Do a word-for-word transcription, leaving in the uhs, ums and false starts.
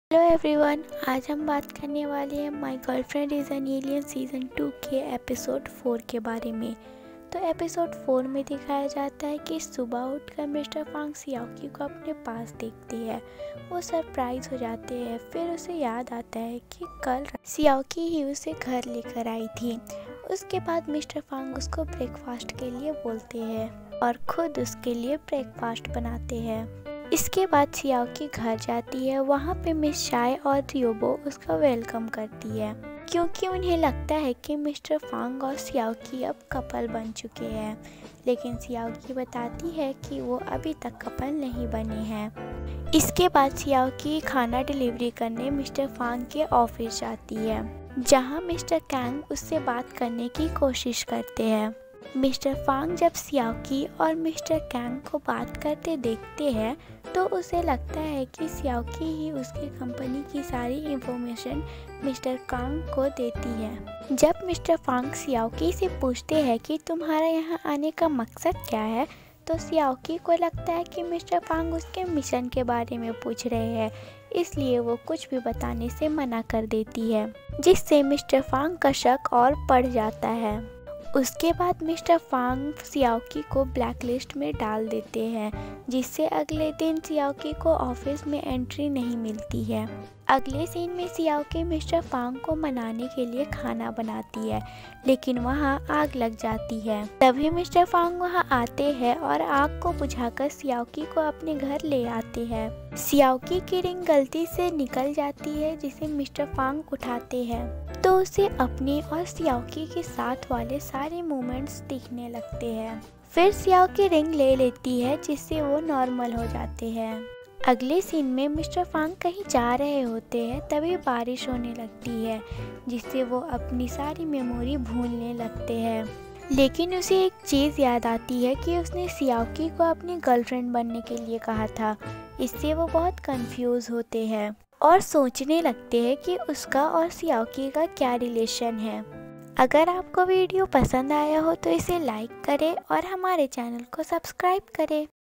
Hello everyone, आज हम बात करने वाले हैं my girlfriend is an alien season two के एपिसोड फोर के बारे में। तो एपिसोड फोर में दिखाया जाता है कि सुबह उठकर मिस्टर फांग सियाओकी को अपने पास देखती है। वो सरप्राइज हो जाते हैं। फिर उसे याद आता है कि कल सियाओकी ही उसे घर लेकर आई थी। उसके बाद मिस्टर फांग उसको ब्रेकफास्ट के लिए बोलते हैं और खुद उसके लिए ब्रेकफास्ट बनाते हैं। इसके बाद सियाओकी घर जाती है। वहाँ पे मिस शाय और रियोबो उसका वेलकम करती है, क्योंकि उन्हें लगता है कि मिस्टर फांग और सियाओकी अब कपल बन चुके हैं। लेकिन सियाओकी बताती है कि वो अभी तक कपल नहीं बने हैं। इसके बाद सियाओकी खाना डिलीवरी करने मिस्टर फांग के ऑफिस जाती है, जहाँ मिस्टर कैंग उससे बात करने की कोशिश करते हैं। मिस्टर फांग जब सियाओकी और मिस्टर कैंग को बात करते देखते हैं तो उसे लगता है कि सियाओकी ही उसकी कंपनी की सारी इंफॉर्मेशन मिस्टर कांग को देती है। जब मिस्टर फांग सियाओकी से पूछते हैं कि तुम्हारा यहाँ आने का मकसद क्या है, तो सियाओकी को लगता है कि मिस्टर फांग उसके मिशन के बारे में पूछ रहे हैं, इसलिए वो कुछ भी बताने से मना कर देती है, जिससे मिस्टर फांग का शक और बढ़ जाता है। उसके बाद मिस्टर फांग सियाओकी को ब्लैकलिस्ट में डाल देते हैं, जिससे अगले दिन सियाओकी को ऑफिस में एंट्री नहीं मिलती है। अगले सीन में सियाओकी मिस्टर फांग को मनाने के लिए खाना बनाती है, लेकिन वहां आग लग जाती है। तभी मिस्टर फांग वहां आते हैं और आग को बुझाकर सियाओकी को अपने घर ले आते हैं। सियाओकी की रिंग गलती से निकल जाती है, जिसे मिस्टर फांग उठाते हैं, तो उसे अपने और सियाओकी के साथ वाले सारे मोमेंट्स दिखने लगते हैं। फिर सियाओकी रिंग ले लेती है, जिससे वो नॉर्मल हो जाते हैं। अगले सीन में मिस्टर फांग कहीं जा रहे होते हैं, तभी बारिश होने लगती है, जिससे वो अपनी सारी मेमोरी भूलने लगते हैं। लेकिन उसे एक चीज़ याद आती है कि उसने सियाओकी को अपनी गर्लफ्रेंड बनने के लिए कहा था। इससे वो बहुत कंफ्यूज होते हैं और सोचने लगते हैं कि उसका और सियाओकी का क्या रिलेशन है। अगर आपको वीडियो पसंद आया हो तो इसे लाइक करें और हमारे चैनल को सब्सक्राइब करें।